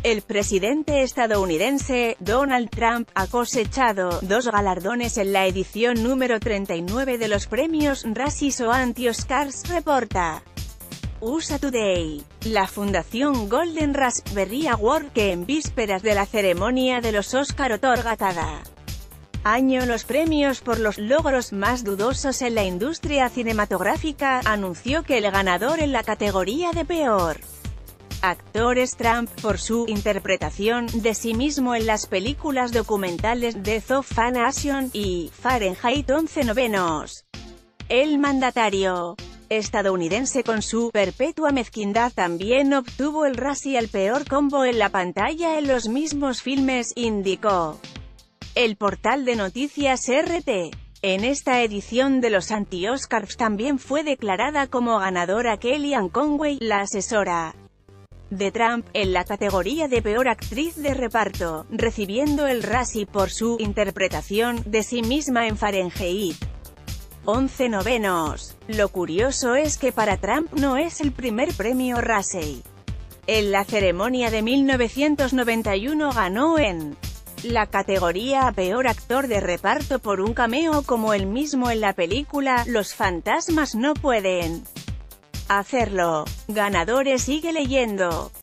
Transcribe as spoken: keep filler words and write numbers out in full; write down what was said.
El presidente estadounidense, Donald Trump, ha cosechado dos galardones en la edición número treinta y nueve de los premios Razzies o Anti-Oscars, reporta U S A Today. La Fundación Golden Raspberry Award, que en vísperas de la ceremonia de los Oscar otorga cada año los premios por los logros más dudosos en la industria cinematográfica, anunció que el ganador en la categoría de peor actor es Trump, por su interpretación de sí mismo en las películas documentales Death of a Nation y Fahrenheit once novenos. El mandatario estadounidense, con su perpetua mezquindad, también obtuvo el Razzie al peor combo en la pantalla en los mismos filmes, indicó el portal de noticias R T. En esta edición de los anti-Oscars también fue declarada como ganadora Kellyanne Conway, la asesora de Trump, en la categoría de peor actriz de reparto, recibiendo el Razzie por su interpretación de sí misma en Fahrenheit once novenos. Lo curioso es que para Trump no es el primer premio Razzie. En la ceremonia de mil novecientos noventa y uno ganó en la categoría a peor actor de reparto por un cameo como él mismo en la película Los fantasmas no pueden hacerlo. Ganadores sigue leyendo.